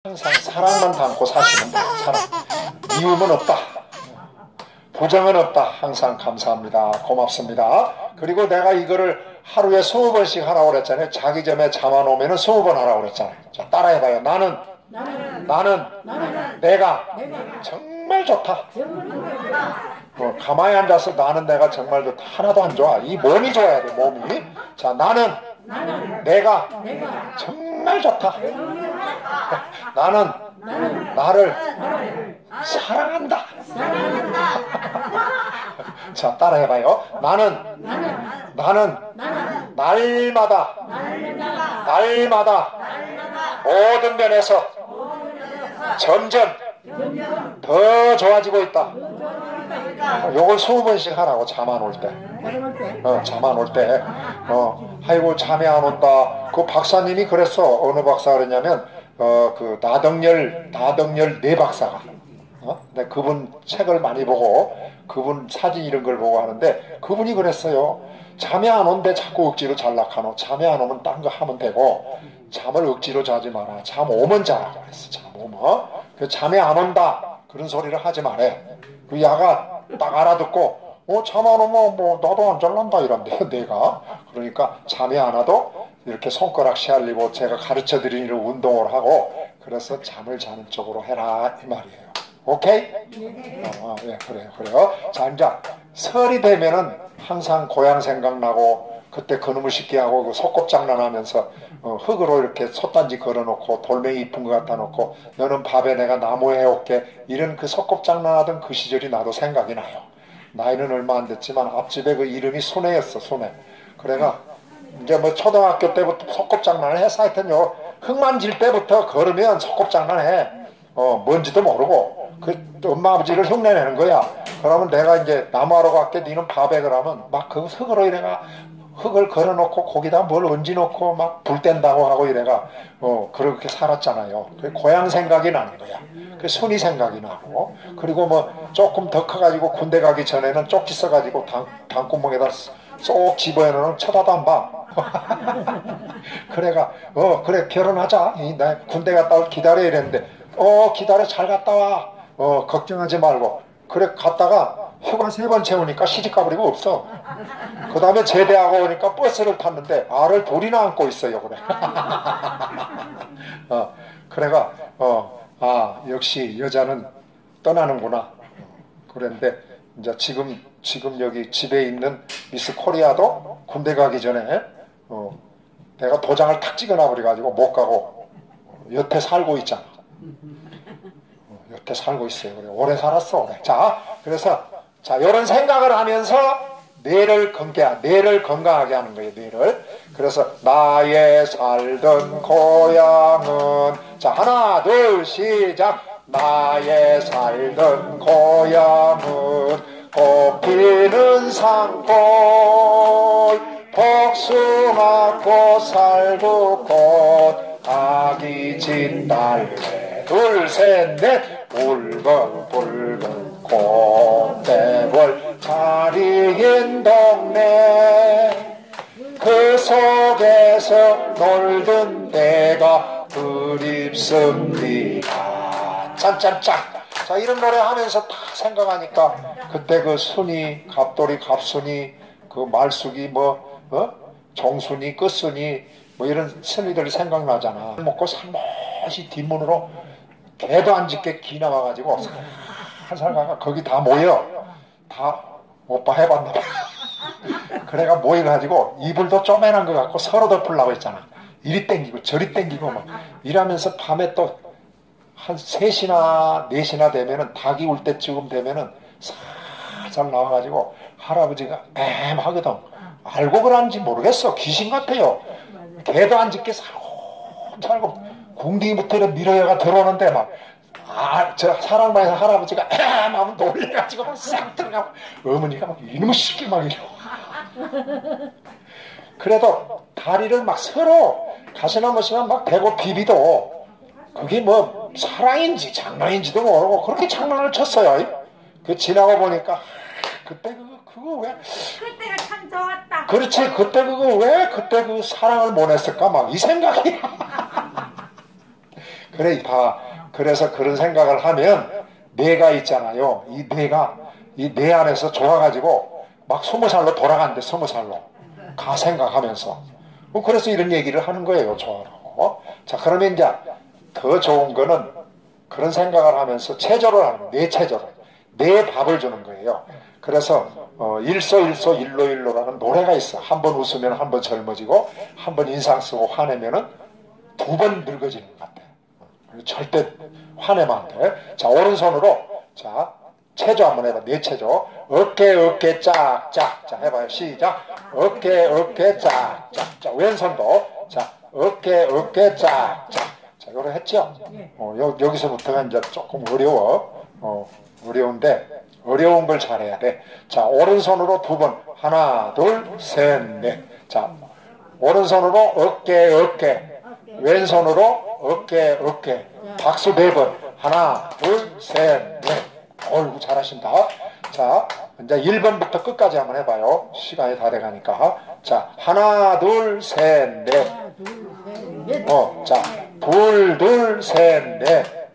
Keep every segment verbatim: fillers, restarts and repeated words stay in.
항상 사랑만 담고 사시는 거예요. 사랑. 미움은 없다. 부정은 없다. 항상 감사합니다. 고맙습니다. 그리고 내가 이거를 하루에 스무 번씩 하라고 그랬잖아요. 자기 전에 잠 안 오면은 스무 번 하라고 그랬잖아요. 자, 따라해봐요. 나는, 나는, 나는, 나는 내가, 내가 정말 좋다. 어, 가만히 앉아서 나는 내가 정말 좋다. 하나도 안 좋아. 이 몸이 좋아야 돼, 몸이. 자, 나는, 나는 내가, 내가 정말 좋다. 나는, 나는 나를, 나를 사랑한다. 사랑한다. 자, 따라해봐요. 나는, 나는, 나는, 나는 날마다, 날마다, 날마다, 날마다 모든 면에서, 점점, 점점 더 좋아지고 있다. 요걸 스무 번씩 하라고. 잠 안 올 때. 어, 잠 안 올 때. 어, 아이고 잠이 안 온다. 그 박사님이 그랬어. 어느 박사가 그랬냐면 어, 그 나덕열 나덕열 네 박사가. 어? 근데 그분 책을 많이 보고 그분 사진 이런 걸 보고 하는데 그분이 그랬어요. 잠이 안 온데 자꾸 억지로 잘락하노. 잠이 안 오면 딴 거 하면 되고 잠을 억지로 자지 마라. 잠 오면 자라고 그랬어. 잠 오면. 그 잠이 안 온다. 그런 소리를 하지 말아요. 그 야가 딱 알아듣고 어, 잠 안 오면 뭐 나도 안 잘난다 이런데요. 내가. 그러니까 잠이 안 와도 이렇게 손가락 시알리고 제가 가르쳐 드리는 운동을 하고 그래서 잠을 자는 쪽으로 해라 이 말이에요. 오케이? 네. 어, 예, 그래요, 그래요. 자, 이제 설이 되면은 항상 고향 생각나고 그때 그놈을 씻게 하고 그 소꿉장난하면서 어, 흙으로 이렇게 솥단지 걸어놓고 돌멩이 이쁜 거 갖다 놓고 너는 밥에 내가 나무 해올게 이런 그 소꿉장난하던 그 시절이 나도 생각이 나요. 나이는 얼마 안 됐지만 앞집에 그 이름이 순애였어. 순애. 그래가 이제 뭐 초등학교 때부터 소꿉장난을 했어. 하여튼요 흙만 질 때부터 걸으면 소꿉장난해. 어 뭔지도 모르고 그 엄마 아버지를 흉내내는 거야. 그러면 내가 이제 나무하러 갈게. 니는 밥에 그러면 막 그 흙으로 이래가 흙을 걸어놓고 거기다 뭘 얹어놓고 막 불 뗀다고 하고 이래가 어 그렇게 살았잖아요. 그 고향 생각이 나는 거야. 그 순이 생각이 나고 그리고 뭐 조금 더 커가지고 군대 가기 전에는 쪽지 써가지고 당, 당구멍에다 쏙 집어넣으면 쳐다도 안 봐. 그래가 어 그래 결혼하자. 나 군대 갔다 올 기다려 이랬는데 어 기다려 잘 갔다 와. 어 걱정하지 말고. 그래 갔다가 휴가 세 번 채우니까 시집가버리고 없어. 그 다음에 제대하고 오니까 버스를 탔는데 알을 둘이나 안고 있어요. 그래. 어, 그래가 어, 아 역시 여자는 떠나는구나. 그랬는데 이제 지금 지금 여기 집에 있는 미스 코리아도 군대 가기 전에 어, 내가 도장을 탁 찍어놔버려가지고 못 가고 여태 살고 있잖아. 어, 여태 살고 있어요. 그래. 오래 살았어. 오래. 자, 그래서 자, 이런 생각을 하면서 뇌를 건강, 뇌를 건강하게 하는 거예요, 뇌를. 그래서 나의 살던 고향은 자, 하나, 둘, 시작. 나의 살던 고향은 꽃피는 산골 복숭아꽃 살구꽃 아기 진달래 둘, 셋, 넷 붉은 붉은 꽃대벌 자리인 동네 그 속에서 놀던 때가 그립습니다. 짠짠짠. 자 이런 노래 하면서 다 생각하니까 그때 그 순이 갑돌이 갑순이 그 말숙이 뭐 어? 종순이 끝순이 뭐 이런 순이들이 생각나잖아. 먹고 살며시 뒷문으로 개도 안 짖게 기 나와가지고 살살 가가 거기 다 모여. 다 오빠 해봤나 봐. 그래가 모여가지고 이불도 쪼매난 거 같고 서로 덮으려고 했잖아. 이리 땡기고 저리 땡기고 막 이러면서 밤에 또 한 세 시나 네 시나 되면은 닭이 울 때쯤 되면은 살살 나와가지고 할아버지가 엠하거든. 알고 그런지 모르겠어. 귀신 같아요. 개도 안 짖게 살고 궁둥이부터 밀어여가 들어오는데 막 아, 저 사랑방에서 할아버지가 엠 하면 놀래가지고 막 싹 들어가고 어머니가 막 이놈의 새끼 막 이러고 그래도 다리를 막 서로 가시나무시면 막 대고 비비도 그게 뭐 사랑인지 장난인지도 모르고 그렇게 장난을 쳤어요. 그 지나고 보니까 그때 그거 그거 왜 그때가 참 좋았다. 그렇지 그때 그거 왜 그때 그 사랑을 못 했을까 막 이 생각이 그래, 봐. 그래서 그런 생각을 하면 뇌가 있잖아요. 이 뇌가, 이 뇌 안에서 좋아가지고 막 스무 살로 돌아간대, 스무 살로. 가 생각하면서. 그래서 이런 얘기를 하는 거예요, 좋아라고. 자, 그러면 이제 더 좋은 거는 그런 생각을 하면서 체조를 하는 거예요. 뇌 체조를. 뇌에 밥을 주는 거예요. 그래서 어, 일소일소 일로일로라는 노래가 있어. 한 번 웃으면 한 번 젊어지고 한 번 인상 쓰고 화내면은 두 번 늙어지는 것 같아. 절대 화내면 안 돼. 자, 오른손으로 자 체조 한번 해봐. 뇌 체조. 어깨 어깨 짝짝. 자, 해봐요. 시작. 어깨 어깨 짝짝. 자, 왼손도 자 어깨 어깨 짝짝. 자, 이거 했죠? 어, 여, 여기서부터가 이제 조금 어려워. 어, 어려운데 어려운 걸 잘해야 돼. 자, 오른손으로 두 번. 하나, 둘, 셋, 넷. 자, 오른손으로 어깨, 어깨. 왼손으로 어깨, 어깨. 박수 네 번. 하나, 둘, 셋, 넷. 어이구, 잘하신다. 자, 이제 일 번부터 끝까지 한번 해봐요. 시간이 다 돼가니까. 자, 하나, 둘, 셋, 넷. 어, 자, 둘, 둘, 셋, 넷.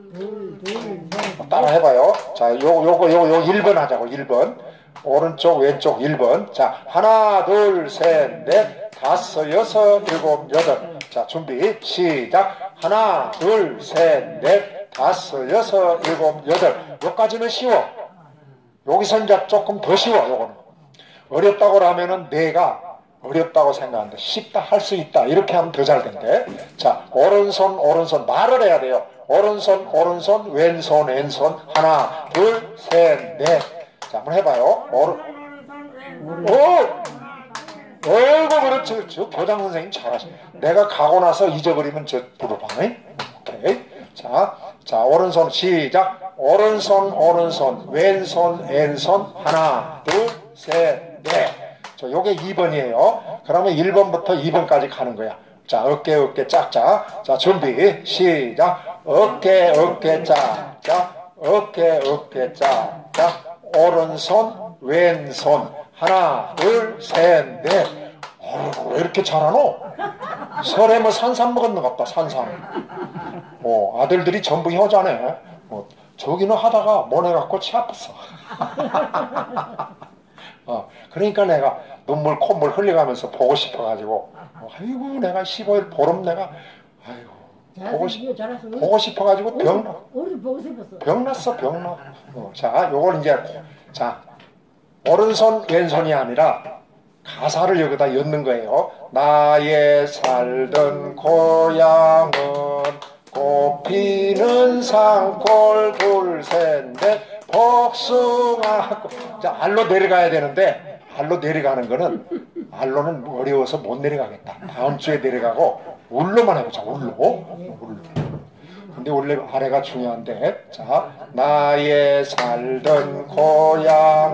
따라 해봐요. 자, 요거, 요거, 요거, 요거 일 번 하자고, 일 번. 오른쪽, 왼쪽 일 번. 자, 하나, 둘, 셋, 넷, 다섯, 여섯, 일곱, 여덟. 자, 준비, 시작. 하나, 둘, 셋, 넷, 다섯, 여섯, 일곱, 여덟. 여기까지는 쉬워. 여기서 이제 조금 더 쉬워, 요거는. 어렵다고 하면은 내가 어렵다고 생각한다. 쉽다, 할 수 있다. 이렇게 하면 더 잘 된대. 자, 오른손, 오른손. 말을 해야 돼요. 오른손, 오른손, 왼손, 왼손. 하나, 둘, 셋, 넷. 자, 한번 해봐요. 오른, 오! 어이구, 그렇지. 저 교장 선생님 잘하시네. 내가 가고 나서 잊어버리면 저 부르방에. 오케이. 자, 자, 오른손 시작. 오른손, 오른손, 왼손, 왼손. 하나, 둘, 셋, 넷. 저, 요게 이 번이에요. 그러면 일 번부터 이 번까지 가는 거야. 자, 어깨, 어깨, 짝짝. 자, 준비, 시작. 어깨, 어깨, 짝짝. 어깨, 어깨, 짝짝. 오른손, 왼손. 하나, 둘, 셋, 넷. 어휴, 왜 이렇게 잘하노? 설에 뭐 산삼 먹었는 것 같다, 산삼. 어, 아들들이 전부 효자네. 어, 저기는 하다가 모내갖고 치 아팠어. 어, 그러니까 내가 눈물, 콧물 흘려가면서 보고 싶어가지고, 아이고, 내가 십오 일 보름 내가, 아이고, 보고, 싶, 보고 싶어가지고 병, 병났어, 병나. 어, 자, 요걸 이제, 자, 오른손, 왼손이 아니라 가사를 여기다 엮는 거예요. 나의 살던 고향은 꽃피는 산골 둘, 셋, 넷, 복숭아. 자, 알로 내려가야 되는데, 알로 내려가는 거는, 알로는 어려워서 못 내려가겠다. 다음 주에 내려가고, 울로만 해보자, 울로. 울로. 근데 원래 아래가 중요한데, 자, 나의 살던 고향은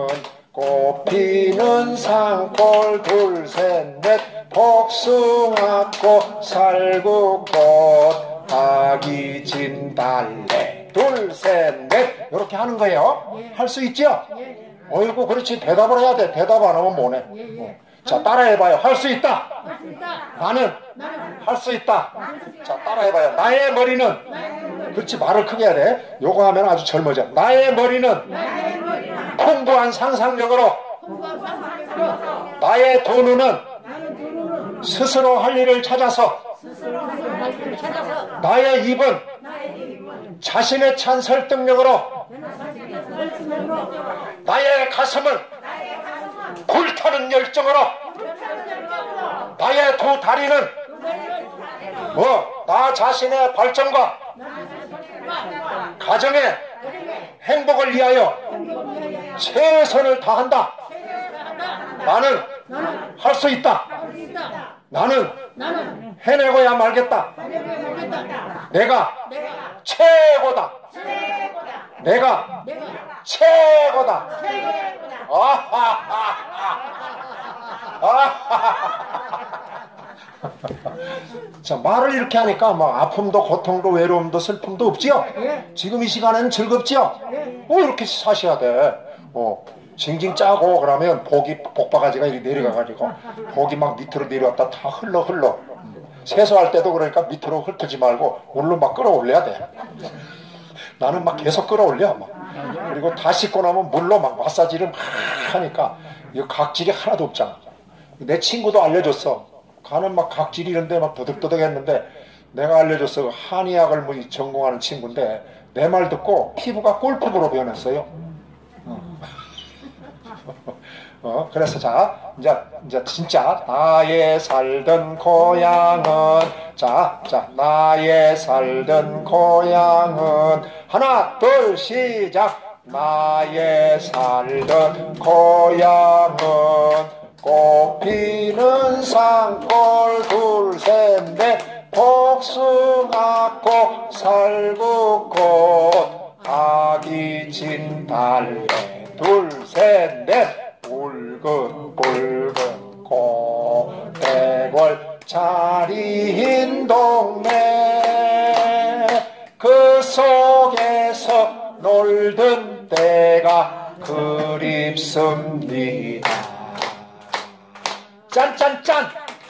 꽃피는 산골 둘, 셋, 넷, 복숭아꽃, 살구꽃, 아기 진달래 둘, 셋, 넷. 이렇게 하는 거예요. 할 수 있죠? 어이구, 그렇지. 대답을 해야 돼. 대답 안 하면 뭐네. 어. 자, 따라해봐요. 할 수 있다. 나는 할 수 있다. 자, 따라해봐요. 나의 머리는. 그렇지, 말을 크게 해야 돼. 요거 하면 아주 젊어져. 나의 머리는 풍부한 상상력으로, 나의 두 눈은 스스로 할 일을 찾아서, 나의 입은 자신의 찬 설득력으로, 나의 가슴은 불타는 열정으로, 나의 두 다리는 뭐 나 자신의 발전과 가정의 행복을 위하여 최선을 다한다. 나는 할 수 있다. 나는 해내고야 말겠다. 내가 최고다. 내가 최고다. 자, 말을 이렇게 하니까 뭐 아픔도 고통도 외로움도 슬픔도 없지요? 지금 이 시간에는 즐겁지요? 뭐 이렇게 사셔야 돼. 어, 징징 짜고 그러면 복이 복바가지가 이렇게 내려가가지고 복이 막 밑으로 내려왔다 다 흘러 흘러. 세수할 때도 그러니까 밑으로 훑지 말고 물로 막 끌어올려야 돼. 나는 막 계속 끌어올려. 막. 그리고 다 씻고 나면 물로 막 마사지를 막 하니까 이 각질이 하나도 없잖아. 내 친구도 알려줬어. 가는 막 각질이 이런데 막 더덕더덕 했는데 내가 알려줬어. 한의학을 뭐 전공하는 친구인데 내 말 듣고 피부가 꿀피부로 변했어요. 어. 어, 그래서 자, 이제, 이제 진짜, 나의 살던 고향은, 자, 자, 나의 살던 고향은, 하나, 둘, 시작. 나의 살던 고향은, 꽃피는 산골 둘, 셋, 넷, 복숭아꽃, 살구꽃, 아기 진 달래, 둘, 셋, 넷, 붉은 꽃대골 자리인 동네 그 속에서 놀던 때가 그립습니다. 짠짠짠.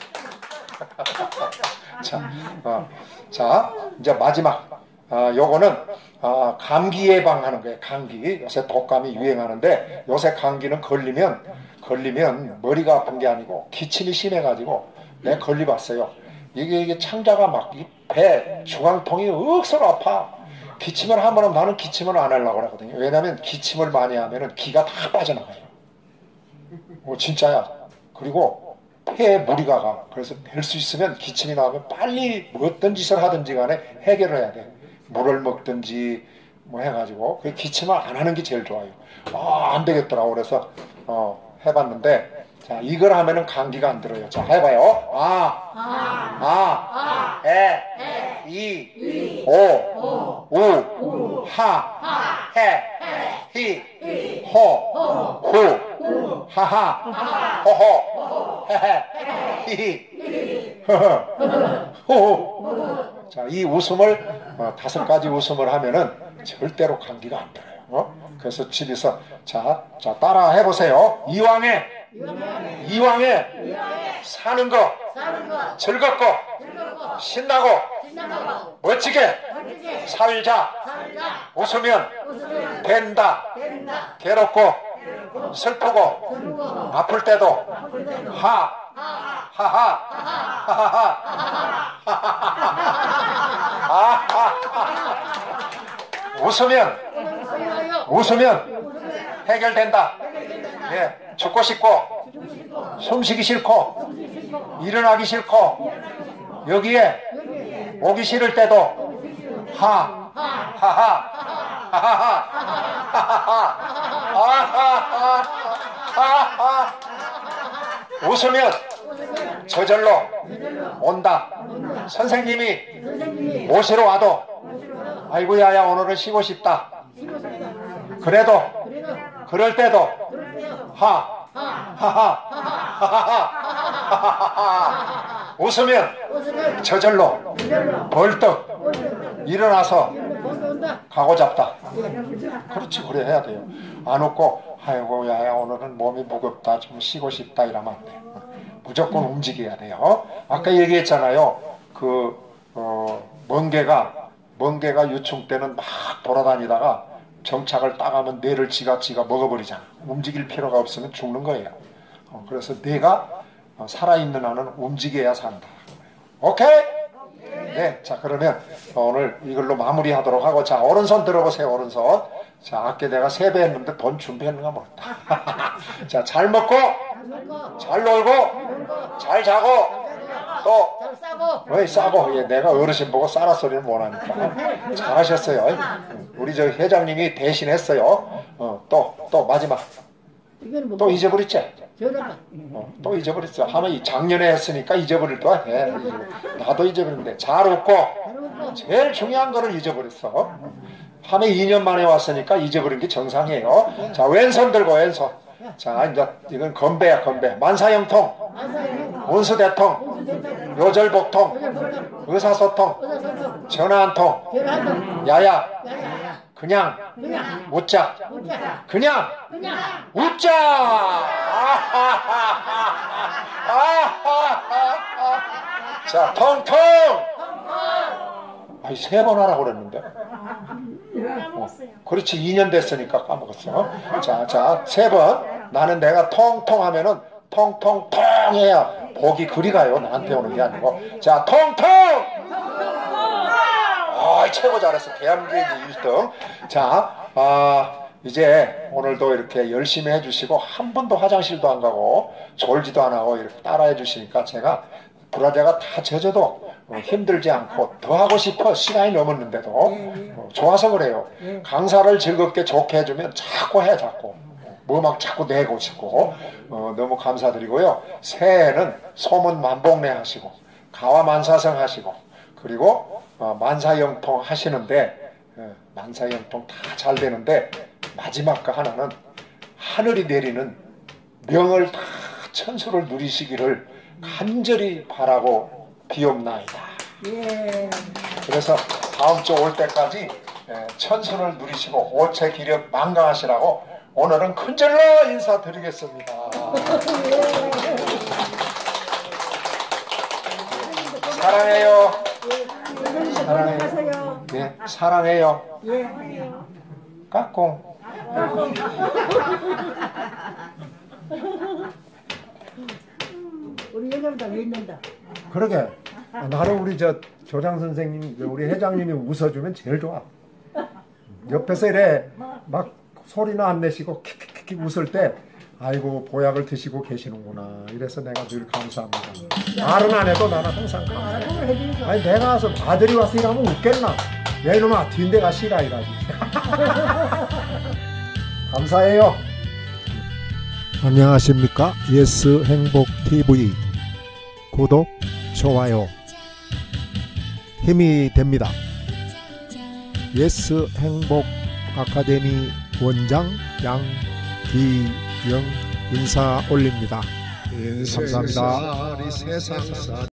자, 어, 자 이제 마지막 어, 요거는 어, 감기 예방하는 거예요. 감기. 요새 독감이 유행하는데 요새 감기는 걸리면 걸리면 머리가 아픈 게 아니고 기침이 심해가지고 내가 걸려봤어요. 이게 이게 창자가 막 배 중앙통이 억수로 아파. 기침을 하면 나는 기침을 안 하려고 하거든요. 왜냐하면 기침을 많이 하면은 기가 다 빠져나가요. 어, 진짜야. 그리고 폐에 무리가 가. 그래서 될 수 있으면 기침이 나오면 빨리 어떤 짓을 하든지 간에 해결을 해야 돼. 물을 먹든지 뭐 해가지고 그 기침을 안 하는 게 제일 좋아요. 아, 안 되겠더라고. 그래서 어, 해봤는데 자 이걸 하면은 감기가 안 들어요. 자 해봐요. 아, 아, 아, 에, 이, 오, 우, 하, 해, 히, 호, 후, 하하, 호호, 헤헤, 히히, 허허, 호호. 자, 이 웃음을 어, 다섯 가지 웃음을 하면은 절대로 감기가 안 들어요. 어? 그래서 집에서 자, 자 따라 해보세요. 이왕에 이왕에, 이왕에 사는 거, 사는 거 즐겁고, 즐겁고 신나고, 신나고 멋지게, 멋지게 살자, 살자 웃으면, 웃으면 된다, 된다 괴롭고, 괴롭고 슬프고, 슬프고 아플 때도, 아플 때도 하, 하하, 하하하, 하하하 웃으면, 웃으면 해결된다. 예, 죽고 싶고, 숨쉬기 싫고, 일어나기 싫고, 여기에 오기 싫을 때도 하, 하하, 하하하, 하하하, 하하하 웃으면 저절로 온다. 선생님이 모시러 와도 아이고 야야 오늘은 쉬고 싶다. 그래도 그럴 때도 하 하하 하하하 웃으면 저절로 벌떡 일어나서 가고 잡다. 그렇지 그래 해야 돼요. 안 웃고 아이고 야야 오늘은 몸이 무겁다 좀 쉬고 싶다 이러면 안 돼. 무조건 움직여야 돼요. 아까 얘기했잖아요. 그 어, 멍게가 멍게가 유충 때는 막 돌아다니다가 정착을 따가면 뇌를 지가 지가 먹어버리잖아. 움직일 필요가 없으면 죽는 거예요. 어, 그래서 뇌가 어, 살아있는 한은 움직여야 산다. 오케이? 네, 자 그러면 오늘 이걸로 마무리하도록 하고 자 오른손 들어보세요. 오른손. 자 아까 내가 세배했는데 돈 준비했는가 모르겠다. 자 잘 먹고 잘 놀고 잘 자고 또 왜 싸고 예, 내가 어르신 보고 싸라 소리는 못하니까 잘하셨어요. 우리 저 회장님이 대신했어요. 어, 또, 또 마지막 또 잊어버렸지? 어, 또 잊어버렸어. 하면 작년에 했으니까 잊어버릴 또 해. 나도 잊어버렸는데 잘 웃고 제일 중요한 거를 잊어버렸어. 하면 이 년 만에 왔으니까 잊어버린 게 정상이에요. 자 왼손 들고 왼손. 자 이제 이건 건배야 건배. 만사형통, 운수대통, 요절복통, 의사소통, 전화 한통, 야야 그냥 웃자. 그냥 웃자. 자, 통통! 아니, 세 번 하라고 그랬는데. 어, 그렇지, 이 년 됐으니까 까먹었어. 자, 자, 세 번. 나는 내가 통통 하면은 통통통 해야 복이 그리 가요. 나한테 오는 게 아니고. 자, 통통! 아, 최고 잘했어. 대한민국의 일 등. 자, 아, 이제 오늘도 이렇게 열심히 해주시고 한 번도 화장실도 안 가고 졸지도 안 하고 이렇게 따라해 주시니까 제가 브라자가 다 젖어도 어, 힘들지 않고 더 하고 싶어. 시간이 넘었는데도 어, 좋아서 그래요. 강사를 즐겁게 좋게 해주면 자꾸 해 자꾸 뭐 막 자꾸 내고 싶고 어, 너무 감사드리고요. 새해에는 소문 만복내 하시고 가와만사성 하시고 그리고 어, 만사형통 하시는데 어, 만사형통 다 잘 되는데 마지막 거 하나는 하늘이 내리는 명을 다 천수를 누리시기를 간절히 바라고 비옵나이다. 예. 그래서 다음 주 올 때까지 천수를 누리시고 오체 기력 만강하시라고 오늘은 큰절로 인사드리겠습니다. 사랑해요. 사랑해요. 네, 사랑해요. 까꿍. 우리 여자보다 왜 있는다. 그러게. 아, 나는 우리 저 조장 선생님, 우리 회장님이 웃어주면 제일 좋아. 옆에서 이래 막 소리나 안 내시고 킥킥킥 웃을 때 아이고 보약을 드시고 계시는구나. 이래서 내가 늘 감사합니다. 말은 안 해도 나는 항상 감사해. 아니 내가 와서 아들이 와서 이러면 웃겠나. 야 이놈아 뒤인데 가 쉬라 이라지. 감사해요. 안녕하십니까. 예스 행복 티비 구독 좋아요 힘이 됩니다. 예스 행복 아카데미 원장 양기영 인사 올립니다. 감사합니다.